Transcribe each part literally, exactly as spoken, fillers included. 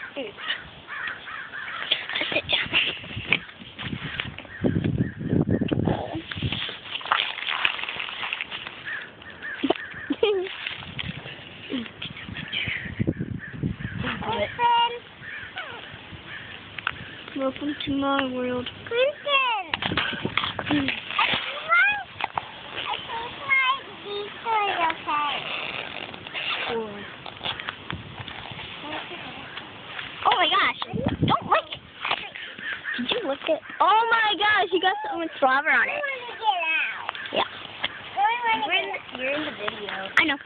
Sit down. Welcome to my world. Crimson! I think my Visa is okay. Oh my gosh! Don't lick it! Did you lick it? Oh my gosh! You got something with slobber on I it. want to get out. Yeah. I want You're in, to the, you're in the video. I know.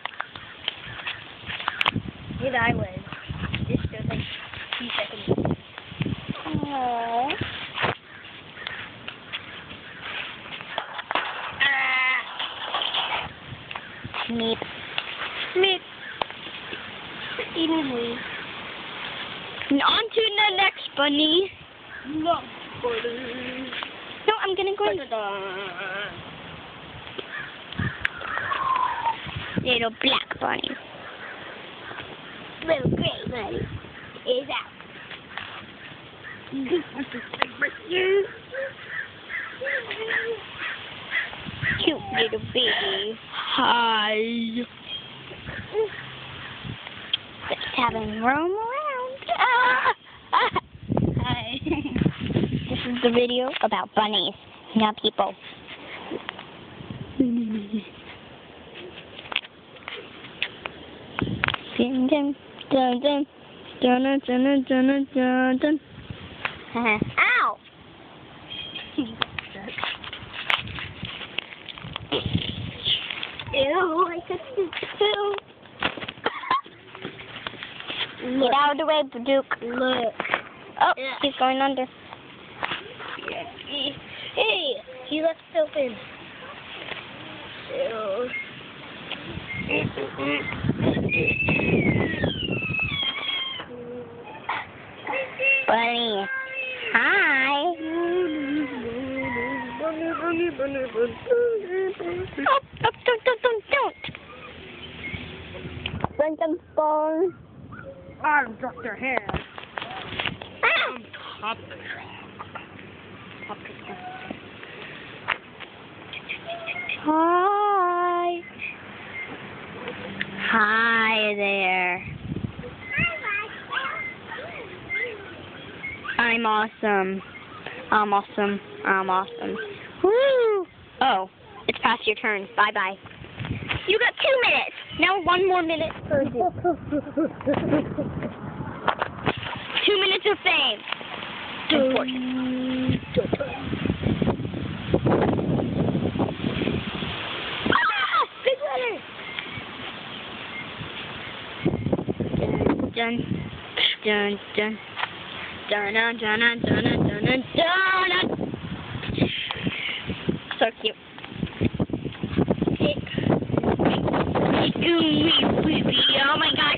get I was. Just shows like two seconds. Aww. Meep. Meep. Eating me. And on to the next bunny. No. No, I'm gonna go. Little black bunny. Little gray bunny is out. Cute little baby. Hi. Let's have him roam around. Ah! Ah! Hi. This is the video about bunnies, not people. Dun dun dun dun dun dun dun dun dun dun. Ow! Ew, I touched his poo. Get out of the way, Badook. Look. Oh, Yeah. he's going under. Hey, he left it open. Ew. Bunny. Hi. Oh, don't, don't, don't, don't, don't. Bring them phone. I'm Doctor Hair. Ah. Top. Hi. Hi there. I'm awesome. I'm awesome. I'm awesome. Woo! Oh, it's past your turn. Bye bye. You got two minutes. Now one more minute for two minutes of fame. Unfortunately. Ah! Big letter. Dun dun dun. Dun dun dun dun dun dun dun dun. So cute. Oh my gosh.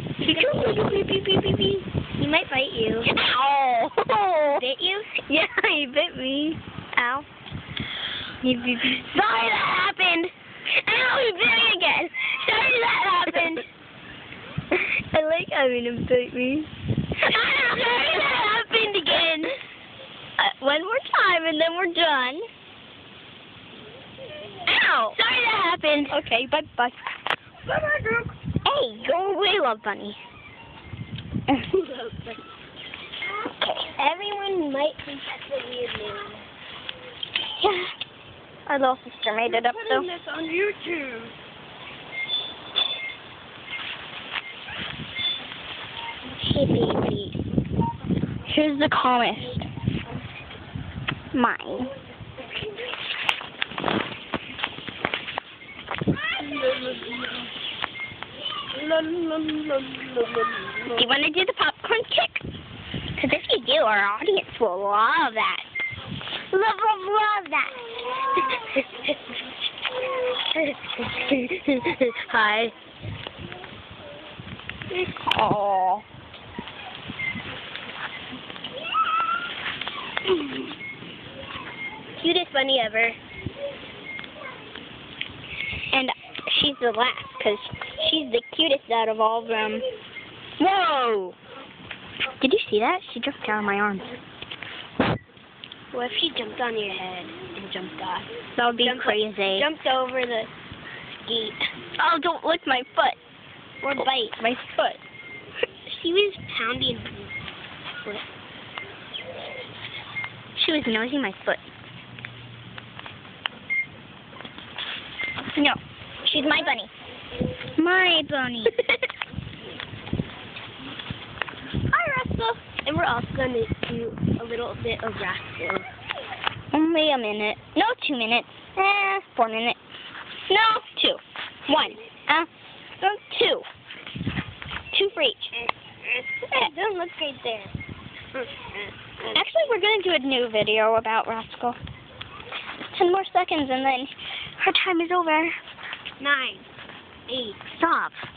He might bite you. Ow. Bit you? Yeah, he bit me. Ow. He bit me. Sorry that happened. Ow, he bit me again. Sorry that happened. I like having him bite me. Ow, sorry that happened again. Uh, one more time and then we're done. Ow. Sorry that happened. Okay, bye-bye. Bye-bye, Duke. Hey, go away, Love Bunny. Everyone might think that's a weird name. Yeah. Our little sister made it up, though. Putting this on YouTube. Hey, baby. Here's the calmest. Mine. Do you want to do the popcorn kick? Because if you do, our audience will love that. Love, love, love that. Hi. Aww. Cutest bunny ever. And she's the last, because she's the cutest out of all of them. Whoa! Did you see that? She jumped out of my arms. What if she jumped on your head and jumped off? That would be Jumped- crazy. Jumped over the gate. Oh, don't lick my foot. Or bite. My foot. She was pounding her foot. She was nosing my foot. No, she's my bunny. My bunny. Hi, Rascal. And we're also going to do a little bit of Rascal. Only a minute. No, two minutes. Eh, four minutes. No, two. One. Uh, no, two. Two for each. Hey, don't look right there. Actually, we're going to do a new video about Rascal. Ten more seconds and then her time is over. Nine. Eight. Stop.